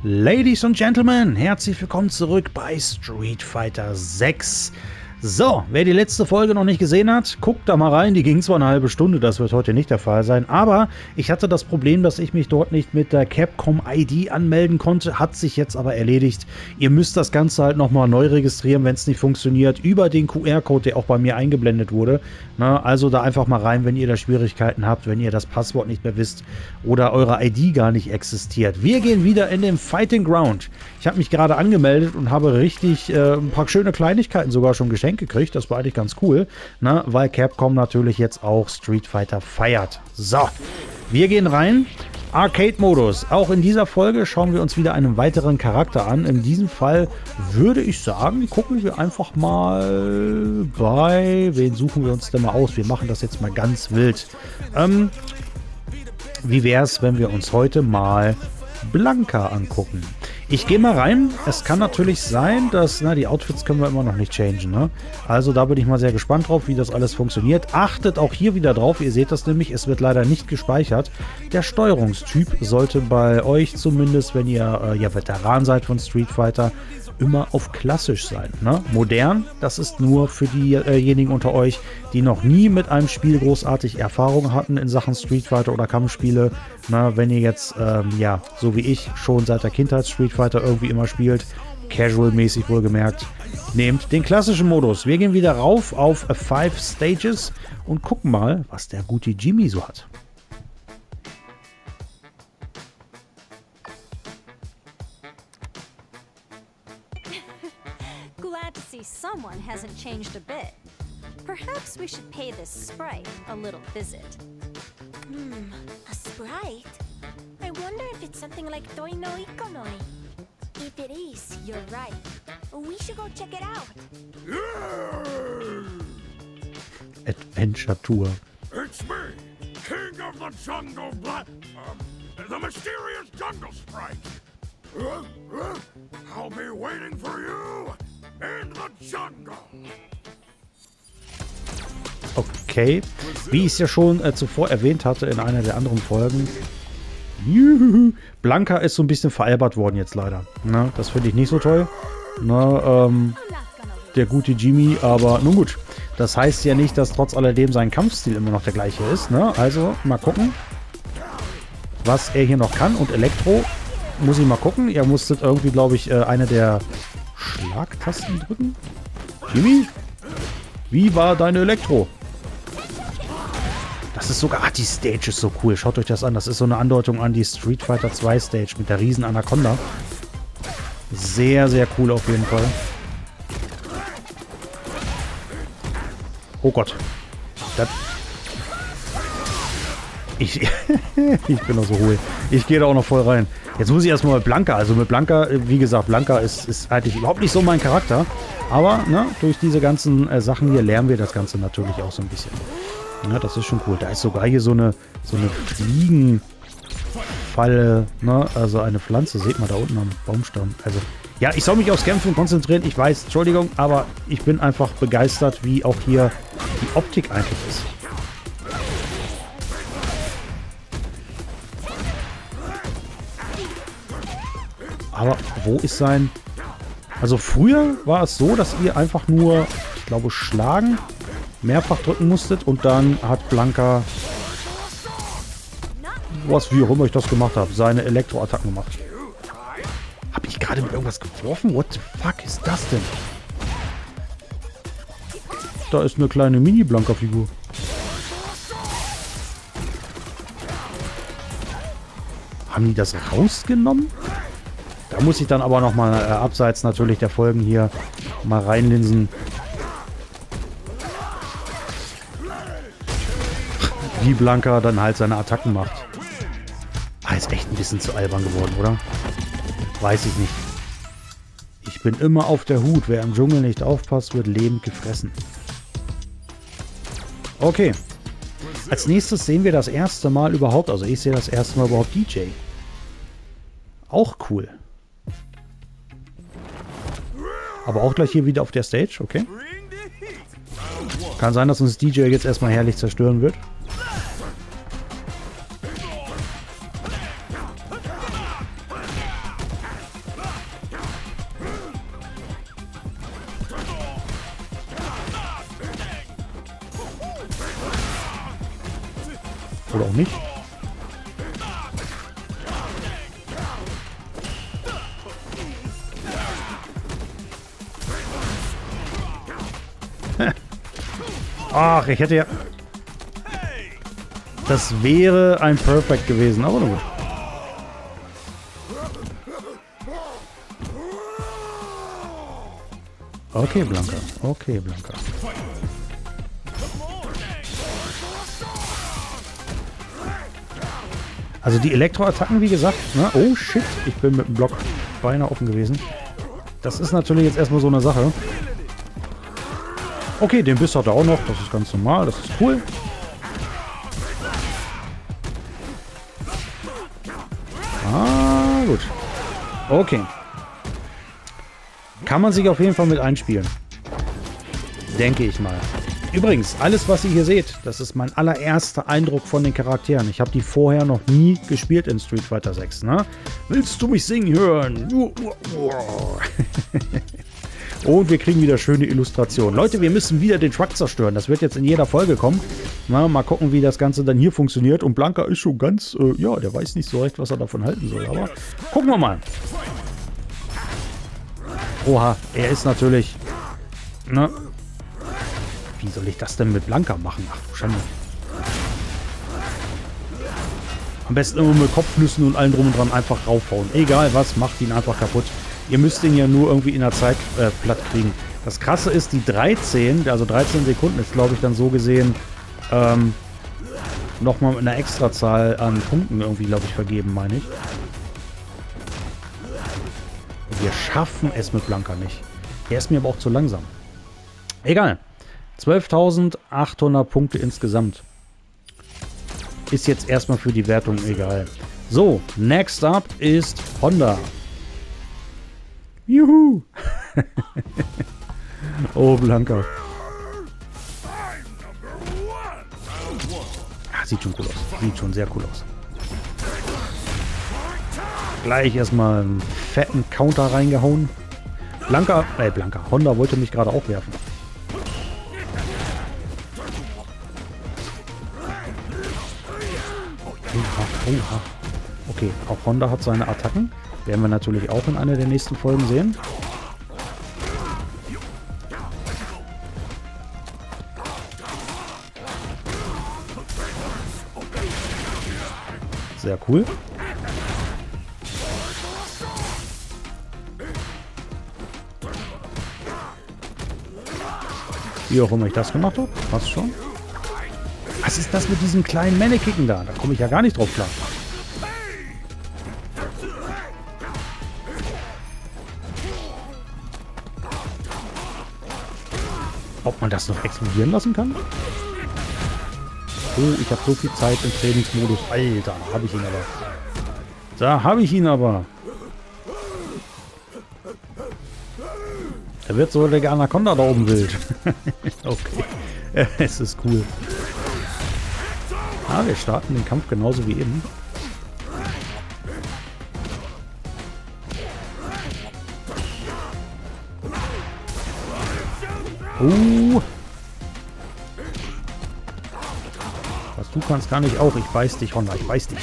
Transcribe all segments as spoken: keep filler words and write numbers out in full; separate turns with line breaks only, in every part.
Ladies und Gentlemen, herzlich willkommen zurück bei Street Fighter sechs. So, wer die letzte Folge noch nicht gesehen hat, guckt da mal rein. Die ging zwar eine halbe Stunde, das wird heute nicht der Fall sein, aber ich hatte das Problem, dass ich mich dort nicht mit der Capcom I D anmelden konnte, hat sich jetzt aber erledigt. Ihr müsst das Ganze halt nochmal neu registrieren, wenn es nicht funktioniert, über den Q R-Code, der auch bei mir eingeblendet wurde. Na, also da einfach mal rein, wenn ihr da Schwierigkeiten habt, wenn ihr das Passwort nicht mehr wisst oder eure I D gar nicht existiert. Wir gehen wieder in den Fighting Ground. Ich habe mich gerade angemeldet und habe richtig äh, ein paar schöne Kleinigkeiten sogar schon geschenkt gekriegt. Das war eigentlich ganz cool, ne? Weil Capcom natürlich jetzt auch Street Fighter feiert. So, wir gehen rein. Arcade-Modus. Auch in dieser Folge schauen wir uns wieder einen weiteren Charakter an. In diesem Fall würde ich sagen, gucken wir einfach mal bei... Wen suchen wir uns denn mal aus? Wir machen das jetzt mal ganz wild. Ähm, wie wäre es, wenn wir uns heute mal Blanka angucken? Ich gehe mal rein. Es kann natürlich sein, dass, na, die Outfits können wir immer noch nicht changen, ne? Also da bin ich mal sehr gespannt drauf, wie das alles funktioniert. Achtet auch hier wieder drauf, ihr seht das nämlich, es wird leider nicht gespeichert. Der Steuerungstyp sollte bei euch zumindest, wenn ihr äh, ja Veteran seid von Street Fighter, immer auf klassisch sein, ne? Modern, das ist nur für diejenigen unter euch, die noch nie mit einem Spiel großartig Erfahrung hatten in Sachen Street Fighter oder Kampfspiele. Na, wenn ihr jetzt, ähm, ja, so wie ich, schon seit der Kindheit Street Fighter irgendwie immer spielt, casual-mäßig wohlgemerkt, nehmt den klassischen Modus. Wir gehen wieder rauf auf Five Stages und gucken mal, was der gute Jimmy so hat.
Glad to see someone hasn't changed a bit. Perhaps we should pay this sprite a little visit.
Hmm, a sprite? I wonder if it's something like Doi no Ikonoi. If it is, you're right. We should go check it out.
Adventure Tour.
It's me, King of the Jungle Black, um, the mysterious Jungle Sprite. Uh, uh, I'll be waiting for you in the jungle.
Okay, wie ich es ja schon äh, zuvor erwähnt hatte in einer der anderen Folgen, juhu, Blanka ist so ein bisschen veralbert worden jetzt leider. Na, das finde ich nicht so toll. Na, ähm, der gute Jimmy, aber nun gut. Das heißt ja nicht, dass trotz alledem sein Kampfstil immer noch der gleiche ist. Ne? Also mal gucken, was er hier noch kann. Und Elektro, muss ich mal gucken. Ihr musstet irgendwie, glaube ich, äh, eine der Schlagtasten drücken. Jimmy, wie war deine Elektro? Das ist sogar... Ah, die Stage ist so cool. Schaut euch das an. Das ist so eine Andeutung an die Street Fighter zwei Stage mit der riesen Anaconda. Sehr, sehr cool auf jeden Fall. Oh Gott. Das ich, ich bin noch so hohl. Ich gehe da auch noch voll rein. Jetzt muss ich erstmal mit Blanka. Also mit Blanka, wie gesagt, Blanka ist, ist eigentlich überhaupt nicht so mein Charakter. Aber ne, durch diese ganzen äh, Sachen hier lernen wir das Ganze natürlich auch so ein bisschen. Ja, das ist schon cool. Da ist sogar hier so eine, so eine Fliegenfalle, ne? Also eine Pflanze, seht mal da unten am Baumstamm. Also, ja, ich soll mich aufs Kämpfen konzentrieren. Ich weiß, Entschuldigung, aber ich bin einfach begeistert, wie auch hier die Optik eigentlich ist. Aber wo ist sein... Also früher war es so, dass ihr einfach nur, ich glaube, schlagen, mehrfach drücken musstet und dann hat Blanka, was wie auch immer ich das gemacht habe, seine Elektroattacken gemacht. Habe ich gerade mit irgendwas geworfen? What the fuck ist das denn? Da ist eine kleine Mini-Blanka-Figur. Haben die das rausgenommen? Da muss ich dann aber nochmal äh, abseits natürlich der Folgen hier mal reinlinsen. Wie Blanka dann halt seine Attacken macht. Ah, ist echt ein bisschen zu albern geworden, oder? Weiß ich nicht. Ich bin immer auf der Hut. Wer im Dschungel nicht aufpasst, wird lebend gefressen. Okay. Als nächstes sehen wir das erste Mal überhaupt, also ich sehe das erste Mal überhaupt D J. Auch cool. Aber auch gleich hier wieder auf der Stage, okay. Kann sein, dass uns D J jetzt erstmal herrlich zerstören wird. Oder auch nicht. Ach, ich hätte ja... Das wäre ein Perfect gewesen, aber nur gut. Okay, Blanka. Okay, Blanka. Also die Elektroattacken, wie gesagt, ne? Oh shit, ich bin mit dem Block beinahe offen gewesen. Das ist natürlich jetzt erstmal so eine Sache. Okay, den Biss hat er auch noch, das ist ganz normal, das ist cool. Ah, gut. Okay. Kann man sich auf jeden Fall mit einspielen. Denke ich mal. Übrigens, alles was ihr hier seht, das ist mein allererster Eindruck von den Charakteren. Ich habe die vorher noch nie gespielt in Street Fighter sechs, ne? Willst du mich singen hören? Und wir kriegen wieder schöne Illustrationen. Leute, wir müssen wieder den Truck zerstören. Das wird jetzt in jeder Folge kommen. Na, mal gucken, wie das Ganze dann hier funktioniert. Und Blanka ist schon ganz, äh, ja, der weiß nicht so recht, was er davon halten soll. Aber gucken wir mal. Oha, er ist natürlich... Ne? Wie soll ich das denn mit Blanka machen? Ach du Schande. Am besten immer mit Kopfnüssen und allem drum und dran einfach raufhauen. Egal was, macht ihn einfach kaputt. Ihr müsst ihn ja nur irgendwie in der Zeit äh, platt kriegen. Das Krasse ist, die dreizehn, also dreizehn Sekunden ist, glaube ich, dann so gesehen ähm, nochmal mit einer Extrazahl an Punkten irgendwie, glaube ich, vergeben, meine ich. Wir schaffen es mit Blanka nicht. Er ist mir aber auch zu langsam. Egal. zwölftausendachthundert Punkte insgesamt. Ist jetzt erstmal für die Wertung egal. So, next up ist Honda. Juhu! Oh, Blanka. Ah, sieht schon cool aus. Sieht schon sehr cool aus. Gleich erstmal einen fetten Counter reingehauen. Blanka, äh, Blanka. Honda wollte mich gerade auch werfen. Oha, oha. Okay, auch Honda hat seine Attacken. Werden wir natürlich auch in einer der nächsten Folgen sehen. Sehr cool. Wie auch immer ich das gemacht habe. Passt schon. Was ist das mit diesem kleinen Mannequin da? Da komme ich ja gar nicht drauf klar. Ob man das noch explodieren lassen kann? Oh, ich habe so viel Zeit im Trainingsmodus. Alter, habe ich ihn aber. Da habe ich ihn aber. Da wird so der Anaconda da oben wild. Okay. Es ist cool. Ah, wir starten den Kampf genauso wie eben. Uh. Was du kannst, kann ich auch. Ich beiß dich, Honda. Ich beiß dich.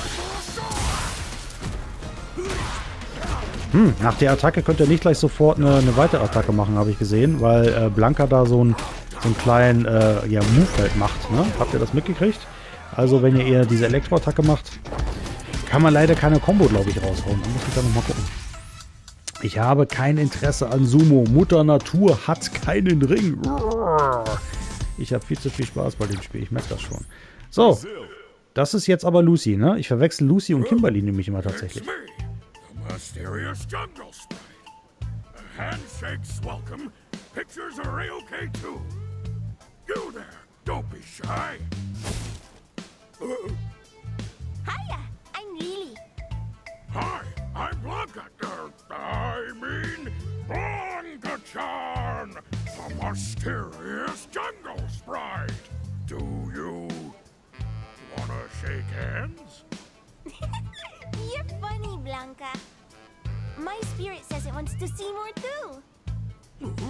Hm, nach der Attacke könnt ihr nicht gleich sofort eine, eine weitere Attacke machen, habe ich gesehen, weil äh, Blanka da so, ein, so einen kleinen äh, ja, Move halt macht. Ne? Habt ihr das mitgekriegt? Also wenn ihr eher diese Elektroattacke macht, kann man leider keine Combo, glaube ich, raushauen. Da muss ich da nochmal gucken. Ich habe kein Interesse an Sumo. Mutter Natur hat keinen Ring. Ich habe viel zu viel Spaß bei dem Spiel. Ich merke das schon. So, das ist jetzt aber Lucy, ne? Ich verwechsel Lucy und Kimberly nämlich immer tatsächlich.
Mysterious jungle sprite. Handshakes welcome. Pictures are A-okay too. You there, don't be shy.
Hiya, I'm Lily.
Hi, I'm Blanka. Er, I mean, Blanka-chan, the mysterious jungle sprite. Do you wanna shake hands?
You're funny, Blanka. My spirit says it wants to see more too.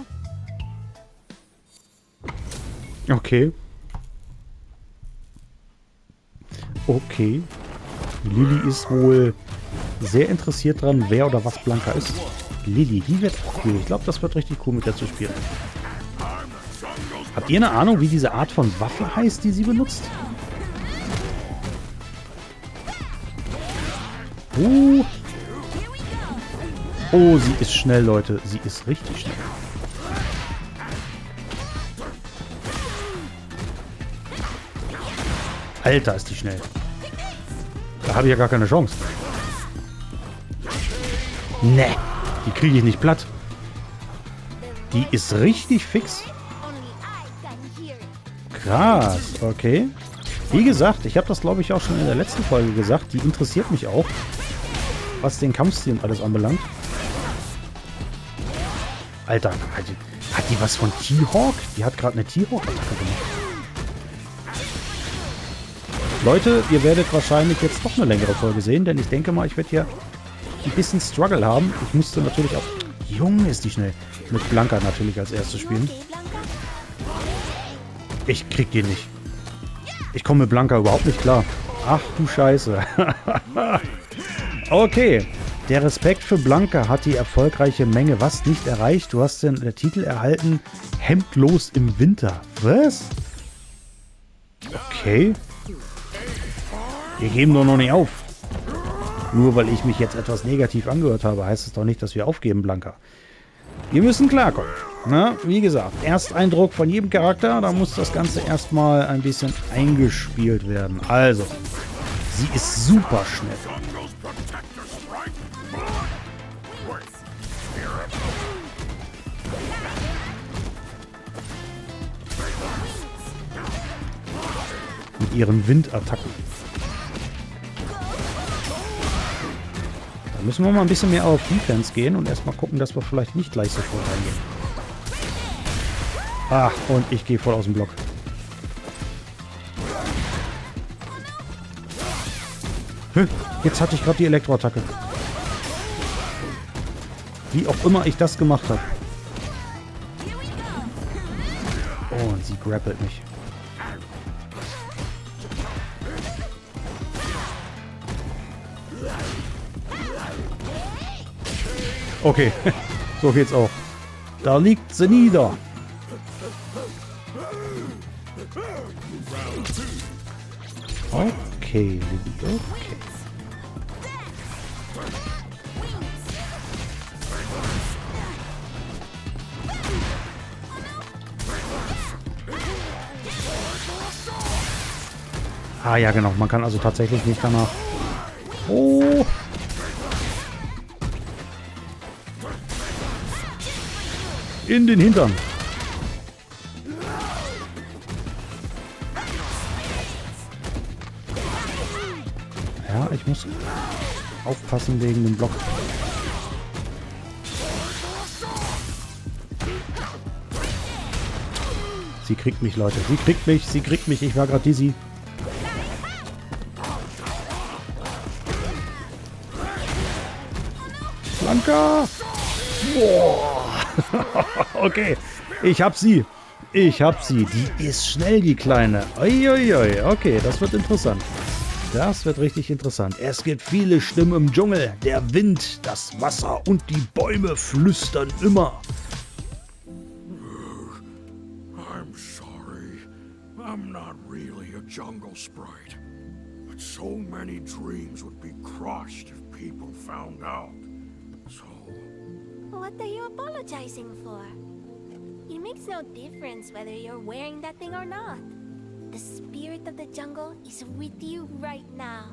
Okay. Okay. Lilly ist wohl sehr interessiert dran, wer oder was Blanka ist. Lilly, die wird cool. Ich glaube, das wird richtig cool, mit der zu spielen. Habt ihr eine Ahnung, wie diese Art von Waffe heißt, die sie benutzt? Uh. Oh, sie ist schnell, Leute. Sie ist richtig schnell. Alter, ist die schnell. Da habe ich ja gar keine Chance. Ne, die kriege ich nicht platt. Die ist richtig fix. Krass, okay. Wie gesagt, ich habe das, glaube ich, auch schon in der letzten Folge gesagt. Die interessiert mich auch, was den Kampfstil und alles anbelangt. Alter, hat die, hat die was von T-Hawk? Die hat gerade eine T-Hawk-Attacke gemacht. Leute, ihr werdet wahrscheinlich jetzt doch eine längere Folge sehen, denn ich denke mal, ich werde hier ein bisschen Struggle haben. Ich musste natürlich auch... Junge, ist die schnell. Mit Blanka natürlich als erstes spielen. Ich krieg die nicht. Ich komme mit Blanka überhaupt nicht klar. Ach du Scheiße. Okay. Der Respekt für Blanka hat die erfolgreiche Menge was nicht erreicht. Du hast den Titel erhalten. Hemdlos im Winter. Was? Okay. Wir geben doch noch nicht auf. Nur weil ich mich jetzt etwas negativ angehört habe, heißt es doch nicht, dass wir aufgeben, Blanka. Wir müssen klarkommen. Na, wie gesagt, Ersteindruck von jedem Charakter, da muss das Ganze erstmal ein bisschen eingespielt werden. Also, sie ist super schnell. Mit ihren Windattacken. Da müssen wir mal ein bisschen mehr auf Defense gehen und erstmal gucken, dass wir vielleicht nicht gleich sofort reingehen. Ach, und ich gehe voll aus dem Block. Hä? Jetzt hatte ich gerade die Elektroattacke. Wie auch immer ich das gemacht habe. Oh, und sie grappelt mich. Okay, so geht's auch. Da liegt sie nieder. Okay, okay. Ah ja, genau. Man kann also tatsächlich nicht danach... Oh! In den Hintern. Ja, ich muss aufpassen wegen dem Block. Sie kriegt mich, Leute. Sie kriegt mich, sie kriegt mich. Ich war gerade dizzy. Blanka! Boah! Okay, ich hab sie. Ich hab sie. Die ist schnell, die Kleine. Uiuiui. Okay, das wird interessant. Das wird richtig interessant. Es gibt viele Stimmen im Dschungel. Der Wind, das Wasser und die Bäume flüstern immer.
I'm sorry. I'm not really a jungle sprite. But so many dreams would be crushed if people found out. So...
What are you apologizing for? It makes no difference whether you're wearing that thing or not. The spirit of the jungle is with you right now.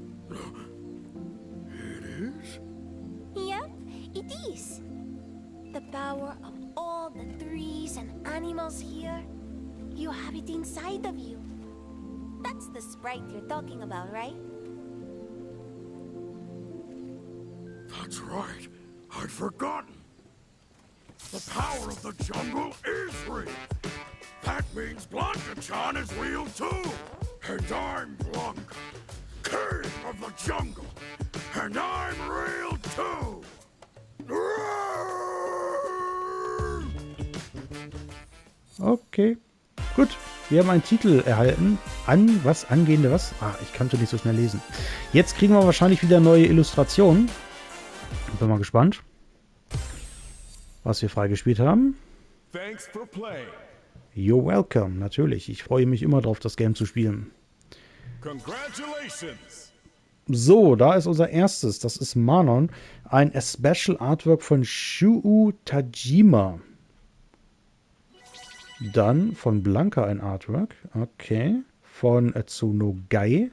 It is?
Yep, it is. The power of all the trees and animals here, you have it inside of you. That's the sprite you're talking about, right?
That's right. I'd forgotten. The power of the jungle is real. That means Blanka-chan is real too. And I'm Blanka, king of the jungle. And I'm real too.
Okay. Gut, wir haben einen Titel erhalten. an, was, angehende, was? Ah, ich kannte nicht so schnell lesen. Jetzt kriegen wir wahrscheinlich wieder neue Illustrationen. Bin mal gespannt, was wir freigespielt haben.
Thanks for playing.
You're welcome, natürlich. Ich freue mich immer drauf, das Game zu spielen.
Congratulations.
So, da ist unser erstes. Das ist Manon. Ein Special Artwork von Shuo Tajima. Dann von Blanca ein Artwork. Okay. Von Tsunogai.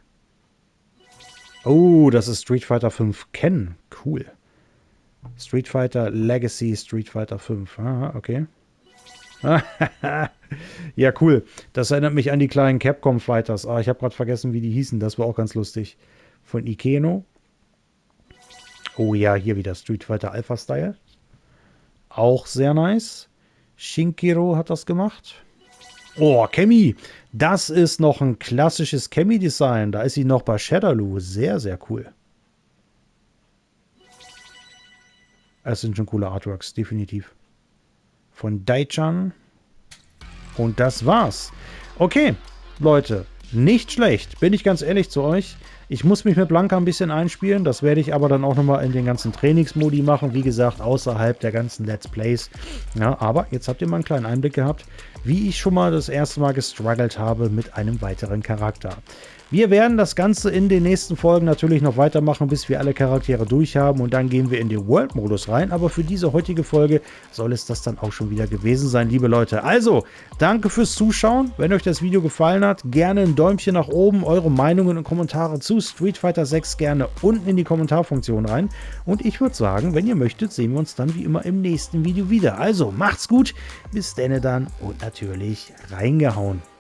Oh, das ist Street Fighter fünf Ken. Cool. Street Fighter Legacy Street Fighter fünf. Aha, okay. Ja, cool. Das erinnert mich an die kleinen Capcom Fighters. Ah, ich habe gerade vergessen, wie die hießen. Das war auch ganz lustig. Von Ikeno. Oh ja, hier wieder Street Fighter Alpha Style. Auch sehr nice. Shinkiro hat das gemacht. Oh, Kemi. Das ist noch ein klassisches Kemi-Design. Da ist sie noch bei Shadaloo. Sehr, sehr cool. Es sind schon coole Artworks, definitiv. Von Daichan. Und das war's. Okay, Leute. Nicht schlecht. Bin ich ganz ehrlich zu euch. Ich muss mich mit Blanca ein bisschen einspielen. Das werde ich aber dann auch nochmal in den ganzen Trainingsmodi machen. Wie gesagt, außerhalb der ganzen Let's Plays. Ja, aber jetzt habt ihr mal einen kleinen Einblick gehabt, wie ich schon mal das erste Mal gestruggelt habe mit einem weiteren Charakter. Wir werden das Ganze in den nächsten Folgen natürlich noch weitermachen, bis wir alle Charaktere durch haben. Und dann gehen wir in den World-Modus rein. Aber für diese heutige Folge soll es das dann auch schon wieder gewesen sein, liebe Leute. Also, danke fürs Zuschauen. Wenn euch das Video gefallen hat, gerne ein Däumchen nach oben. Eure Meinungen und Kommentare zu Street Fighter sechs gerne unten in die Kommentarfunktion rein. Und ich würde sagen, wenn ihr möchtet, sehen wir uns dann wie immer im nächsten Video wieder. Also, macht's gut. Bis denne dann und natürlich reingehauen.